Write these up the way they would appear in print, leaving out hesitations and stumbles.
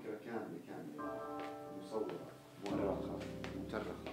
فكرة كاملة مصورة مؤرخة.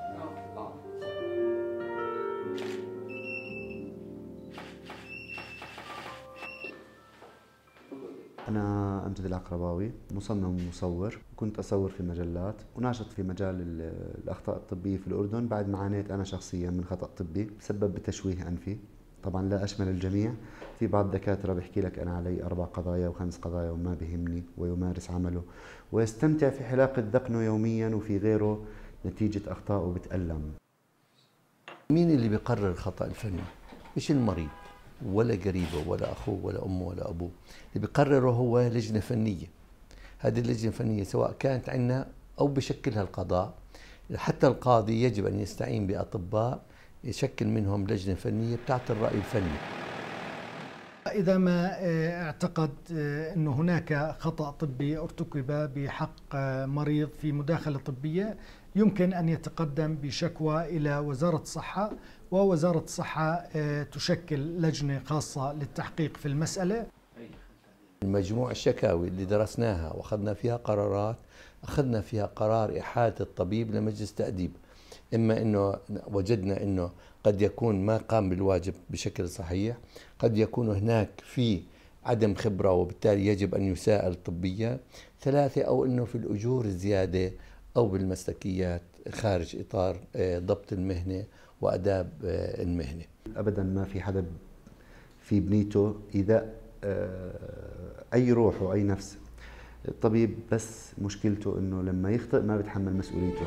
أنا أمجد العقرباوي، مصمم ومصور، كنت أصور في مجلات وناشط في مجال الأخطاء الطبية في الأردن بعد ما عانيت أنا شخصيا من خطأ طبي سبب بتشويه أنفي. طبعا لا أشمل الجميع، في بعض الدكاترة بيحكي لك أنا علي 4 قضايا و5 قضايا وما بيهمني ويمارس عمله ويستمتع في حلاقة ذقنه يوميا، وفي غيره نتيجة أخطائه بتألم. مين اللي بيقرر الخطأ الفني؟ مش المريض ولا قريبه ولا أخوه ولا أمه ولا أبوه، اللي بيقرره هو لجنة فنية. هذه اللجنة الفنية سواء كانت عندنا أو بشكلها القضاء، حتى القاضي يجب أن يستعين بأطباء يشكل منهم لجنة فنية بتعطي الرأي الفني. إذا ما اعتقد أن هناك خطأ طبي ارتكب بحق مريض في مداخلة طبية، يمكن أن يتقدم بشكوى إلى وزارة الصحة، ووزارة الصحة تشكل لجنة خاصة للتحقيق في المسألة. المجموع الشكاوي اللي درسناها وأخذنا فيها قرارات، أخذنا فيها قرار إحالة الطبيب لمجلس تأديب، إما أنه وجدنا أنه قد يكون ما قام بالواجب بشكل صحيح، قد يكون هناك في عدم خبرة وبالتالي يجب أن يساءل طبيا، 3 أو أنه في الأجور الزيادة أو بالمسلكيات خارج إطار ضبط المهنة وأداب المهنة. أبدا ما في حدا في بنيته إيذاء أي روح وأي نفس. الطبيب بس مشكلته أنه لما يخطئ ما بيتحمل مسؤوليته.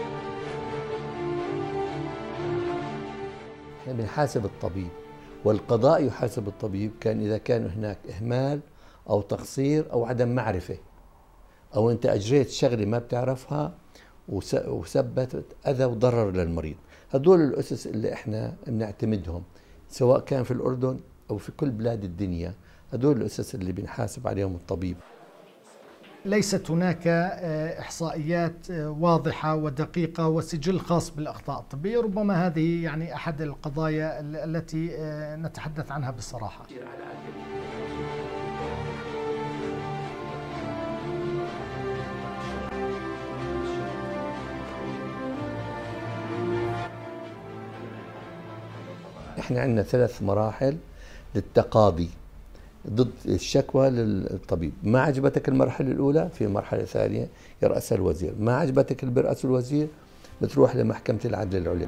احنا بنحاسب الطبيب والقضاء يحاسب الطبيب إذا كان هناك إهمال أو تقصير أو عدم معرفة، أو أنت أجريت شغلة ما بتعرفها وسببت أذى وضرر للمريض. هدول الأسس اللي احنا بنعتمدهم سواء كان في الأردن أو في كل بلاد الدنيا، هدول الأسس اللي بنحاسب عليهم الطبيب. ليست هناك إحصائيات واضحة ودقيقة وسجل خاص بالأخطاء الطبية، ربما هذه يعني أحد القضايا التي نتحدث عنها بصراحة. احنا عندنا 3 مراحل للتقاضي ضد الشكوى للطبيب. ما عجبتك المرحلة الأولى، في مرحلة ثانية يرأسها الوزير. ما عجبتك اللي برأس الوزير، بتروح لمحكمة العدل العليا.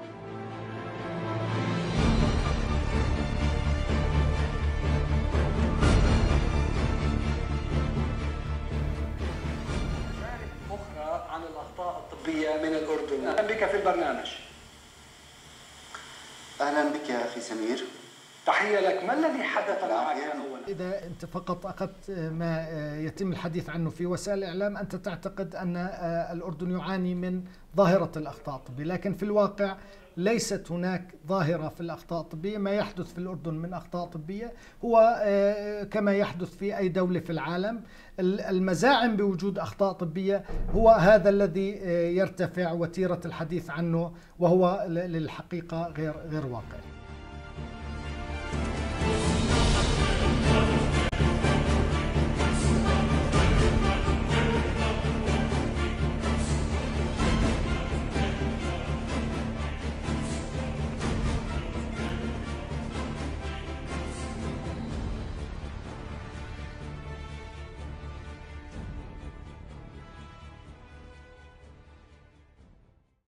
أخرى عن الأخطاء الطبية من الأردن. أهلا بك في البرنامج. أهلا بك يا أخي سمير. تحية لك. ما الذي حدث معك أولا؟ إذا أنت فقط أخذت ما يتم الحديث عنه في وسائل الإعلام، أنت تعتقد أن الأردن يعاني من ظاهرة الأخطاء الطبية، لكن في الواقع ليست هناك ظاهرة في الأخطاء الطبية. ما يحدث في الأردن من أخطاء طبية هو كما يحدث في أي دولة في العالم. المزاعم بوجود أخطاء طبية هو هذا الذي يرتفع وتيرة الحديث عنه، وهو للحقيقة غير واقعي.